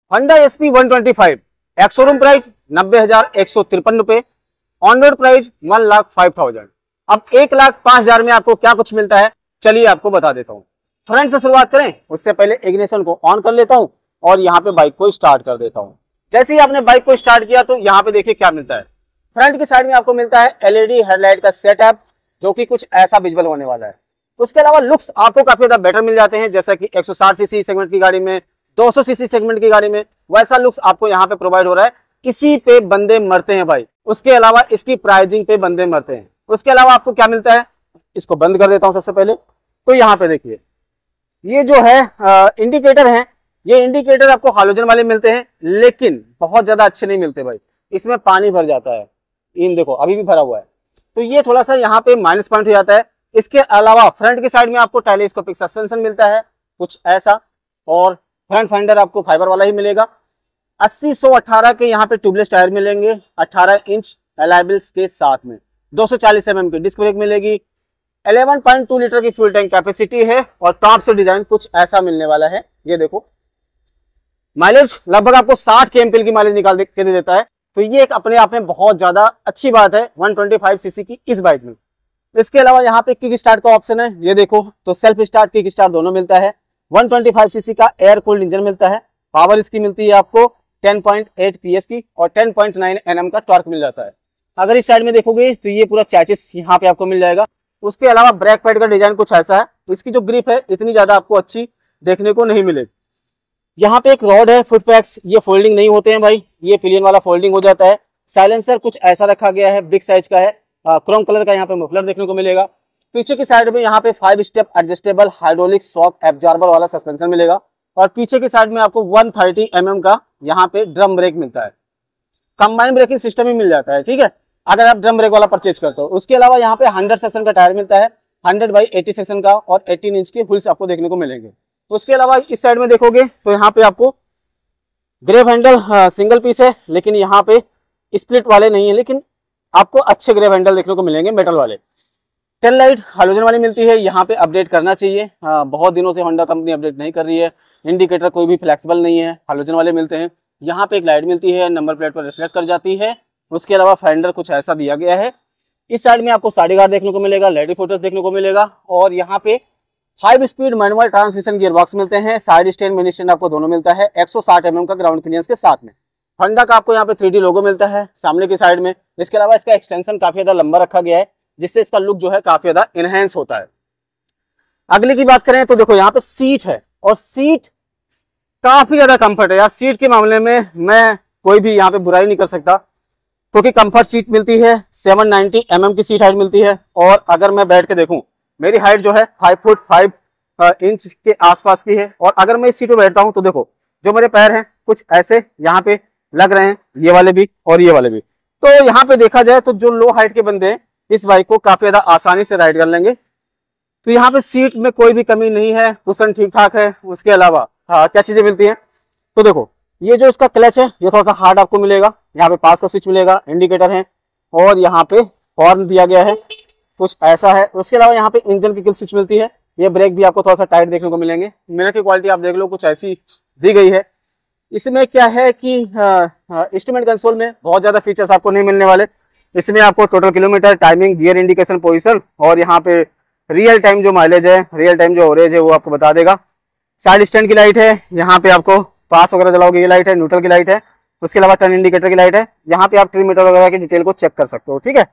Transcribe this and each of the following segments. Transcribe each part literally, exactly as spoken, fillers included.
Honda SP one twenty five, ex showroom price नब्बे हजार एक सौ तिरपन रुपए, on road price one lakh five thousand. अब एक लाख पांच हजार में आपको क्या कुछ मिलता है, चलिए आपको बता देता हूँ। फ्रंट से शुरुआत करें, उससे पहले इग्निशन को ऑन कर लेता हूँ और यहाँ पे बाइक को स्टार्ट कर देता हूँ। जैसे ही आपने बाइक को स्टार्ट किया तो यहाँ पे देखिए क्या मिलता है। फ्रंट की साइड में आपको मिलता है एलईडी हेडलाइट का सेटअप, जो कि कुछ ऐसा विजुअल होने वाला है। उसके अलावा लुक्स आपको काफी ज्यादा बेटर मिल जाते हैं, जैसा कि एक सौ साठ सीसी सेगमेंट की गाड़ी में, दो सौ सीसी सेगमेंट की गाड़ी में वैसा लुक्स आपको यहाँ पे प्रोवाइड हो रहा है। इसी पे बंदे मरते हैं भाई। उसके अलावा इसकी प्राइसिंग पे बंदे मरते हैं। उसके अलावा आपको क्या मिलता है, इसको बंद कर देता हूं सबसे पहले। तो यहाँ पे देखिए ये जो है आ, इंडिकेटर है, ये इंडिकेटर आपको हालोजन वाले मिलते हैं, लेकिन बहुत ज्यादा अच्छे नहीं मिलते भाई। इसमें पानी भर जाता है, इन देखो अभी भी भरा हुआ है, तो ये थोड़ा सा यहाँ पे माइनस पॉइंट हो जाता है। इसके अलावा फ्रंट की साइड में आपको टेलीस्कोपिक सस्पेंशन मिलता है कुछ ऐसा, और फ्रंट फेंडर आपको फाइबर वाला ही मिलेगा। अस्सी सौ अठारह के यहाँ पे ट्यूबलेस टायर मिलेंगे अठारह इंच एलाइबल्स के साथ में। दो सौ चालीस एम एम की डिस्क ब्रेक मिलेगी। ग्यारह पॉइंट दो लीटर की फ्यूल टैंक कैपेसिटी है और टॉप से डिजाइन कुछ ऐसा मिलने वाला है। ये देखो माइलेज लगभग आपको साठ के एमपीएल की माइलेज निकाल के दे देता है, तो ये एक अपने आप में बहुत ज्यादा अच्छी बात है वन ट्वेंटी फाइव सीसी की इस बाइक में। इसके अलावा यहाँ पे किक स्टार्ट का ऑप्शन है, ये देखो तो सेल्फ स्टार्ट किक स्टार्ट दोनों मिलता है। वन ट्वेंटी फाइव सीसी का एयर कूल्ड इंजन मिलता है। पावर इसकी मिलती है आपको टेन पॉइंट एट पीएस की और टेन पॉइंट नाइन एनएम का टॉर्क मिल जाता है। अगर इस साइड में देखोगे तो ये पूरा चैसिस यहाँ पे आपको मिल जाएगा। उसके अलावा ब्रेक पैड का डिजाइन कुछ ऐसा है, इसकी जो ग्रिप है इतनी ज्यादा आपको अच्छी देखने को नहीं मिलेगी। यहाँ पे एक रॉड है फुट पैक्स, ये फोल्डिंग नहीं होते हैं भाई, ये फिलियन वाला फोल्डिंग हो जाता है। साइलेंसर कुछ ऐसा रखा गया है, बिग साइज का है, क्रोम कलर का यहाँ पे मफलर देखने को मिलेगा। पीछे की साइड में यहाँ पे five step adjustable hydraulic shock absorber वाला सस्पेंशन मिलेगा और पीछे की साइड में आपको वन थर्टी एम एम का यहाँ पे ड्रम ब्रेक मिलता है। कंबाइन ब्रेकिंग सिस्टम ही मिल जाता है, ठीक है, अगर आप ड्रम ब्रेक वाला परचेज करते हो। उसके अलावा यहाँ पे हंड्रेड सेक्शन का टायर मिलता है, हंड्रेड बाई एटी सेक्शन का, और एटीन इंच के व्हील्स आपको देखने को मिलेंगे। उसके अलावा इस साइड में देखोगे तो यहाँ पे आपको ग्रेव हैंडल सिंगल पीस है, लेकिन यहाँ पे स्प्लिट वाले नहीं है, लेकिन आपको अच्छे ग्रेव हैंडल देखने को मिलेंगे मेटल वाले। टेल लाइट हालोजन वाली मिलती है, यहाँ पे अपडेट करना चाहिए, आ, बहुत दिनों से होंडा कंपनी अपडेट नहीं कर रही है। इंडिकेटर कोई भी फ्लेक्सिबल नहीं है, हालोजन वाले मिलते हैं। यहाँ पे एक लाइट मिलती है, नंबर प्लेट पर रिफ्लेक्ट कर जाती है। उसके अलावा फेंडर कुछ ऐसा दिया गया है। इस साइड में आपको साइड गार्ड देखने को मिलेगा, लेडी फोटोस देखने को मिलेगा, और यहाँ पे five speed manual transmission gear box मिलते हैं। साइड स्टैंड मिनी स्टैंड आपको दोनों मिलता है एक सौ साठ एम एम का ग्राउंड क्लियरेंस के साथ में। होंडा का आपको यहाँ पे थ्री डी लोगो मिलता है सामने की साइड में। इसके अलावा इसका एक्सटेंशन काफी ज्यादा लंबा रखा गया है, जिससे इसका लुक जो है काफी ज्यादा इनहेंस होता है। अगले की बात करें तो देखो यहाँ पे सीट है, और सीट काफी ज्यादा कंफर्ट है यार। सीट के मामले में मैं कोई भी यहाँ पे बुराई नहीं कर सकता, क्योंकि कंफर्ट सीट मिलती है, सेवन नाइंटी एम एम की सीट हाइट मिलती है। और अगर मैं बैठ के देखूं, मेरी हाइट जो है फाइव फुट फाइव इंच के आसपास की है, और अगर मैं इस सीट पे बैठता हूं तो देखो जो मेरे पैर हैं कुछ ऐसे यहाँ पे लग रहे हैं, ये वाले भी और ये वाले भी। तो यहाँ पे देखा जाए तो जो लो हाइट के बंदे हैं इस बाइक को काफी ज्यादा आसानी से राइड कर लेंगे। तो यहाँ पे सीट में कोई भी कमी नहीं है, कुशन ठीक ठाक है। उसके अलावा हाँ क्या चीजें मिलती हैं, तो देखो ये जो इसका क्लच है ये थोड़ा सा हार्ड आपको मिलेगा। यहाँ पे पास का स्विच मिलेगा, इंडिकेटर है, और यहाँ पे हॉर्न दिया गया है कुछ ऐसा है। उसके अलावा यहाँ पे इंजन की किल स्विच मिलती है। ये ब्रेक भी आपको थोड़ा सा टाइट देखने को मिलेंगे। मिरर की क्वालिटी आप देख लो कुछ ऐसी दी गई है। इसमें क्या है कि इंस्ट्रूमेंट कंसोल में बहुत ज्यादा फीचर्स आपको नहीं मिलने वाले। इसमें आपको total kilometre, timing, gear indication, position, और यहाँ पे रियल टाइम जो माइलेज है, रियल टाइम जो ओवरेज है वो आपको बता देगा। साइड स्टैंड की लाइट है, यहाँ पे आपको पास वगैरह जलाओगे ये लाइट है, न्यूट्रल की लाइट है। उसके अलावा टर्न इंडिकेटर की लाइट है। यहाँ पे आप ट्रिम मीटर वगैरह की डिटेल को चेक कर सकते हो, ठीक है।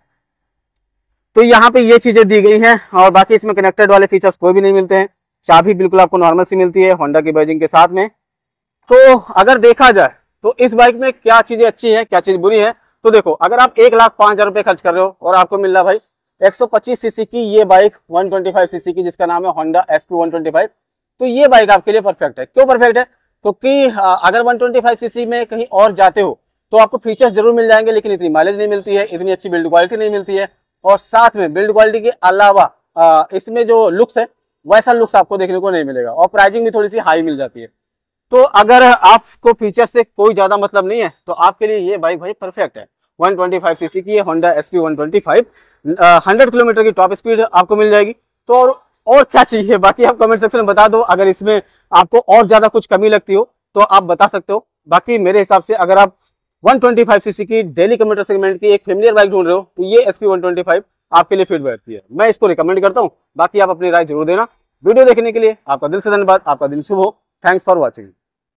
तो यहाँ पे ये चीजें दी गई हैं, और बाकी इसमें कनेक्टेड वाले फीचर्स कोई भी नहीं मिलते हैं। चाबी बिल्कुल आपको नॉर्मल सी मिलती है होंडा की बैजिंग के साथ में। तो अगर देखा जाए तो इस बाइक में क्या चीजें अच्छी है क्या चीज बुरी है, तो देखो अगर आप एक लाख पांच हजार रुपए खर्च कर रहे हो और आपको मिल रहा भाई एक सौ पच्चीस सीसी की ये bike one twenty five CC की, जिसका नाम है Honda SP one twenty five, तो ये बाइक आपके लिए परफेक्ट है। क्यों परफेक्ट है, क्योंकि अगर वन ट्वेंटी फाइव सीसी में कहीं और जाते हो तो आपको फीचर्स जरूर मिल जाएंगे, लेकिन इतनी माइलेज नहीं मिलती है, इतनी अच्छी बिल्ड क्वालिटी नहीं मिलती है, और साथ में बिल्ड क्वालिटी के अलावा इसमें जो लुक्स है वैसा लुक्स आपको देखने को नहीं मिलेगा, और प्राइसिंग भी थोड़ी सी हाई मिल जाती है। तो अगर आपको फीचर से कोई ज्यादा मतलब नहीं है तो आपके लिए ये बाइक भाई परफेक्ट है। वन ट्वेंटी फाइव सीसी की Honda SP one twenty five, hundred kilometre की टॉप स्पीड आपको मिल जाएगी। तो और, और क्या चाहिए, बाकी आप कमेंट सेक्शन में बता दो। अगर इसमें आपको और ज्यादा कुछ कमी लगती हो तो आप बता सकते हो। बाकी मेरे हिसाब से अगर आप वन ट्वेंटी फाइव सीसी की डेली कम्यूटर सेगमेंट की एक फेमिलियर बाइक ढूंढ रहे हो तो ये एसपी वन ट्वेंटी फाइव आपके लिए फिट बैठती है। मैं इसको रिकमेंड करता हूं। बाकी आप अपनी राय जरूर देना। वीडियो देखने के लिए आपका दिल से धन्यवाद। आपका दिन शुभ हो। Thanks for watching.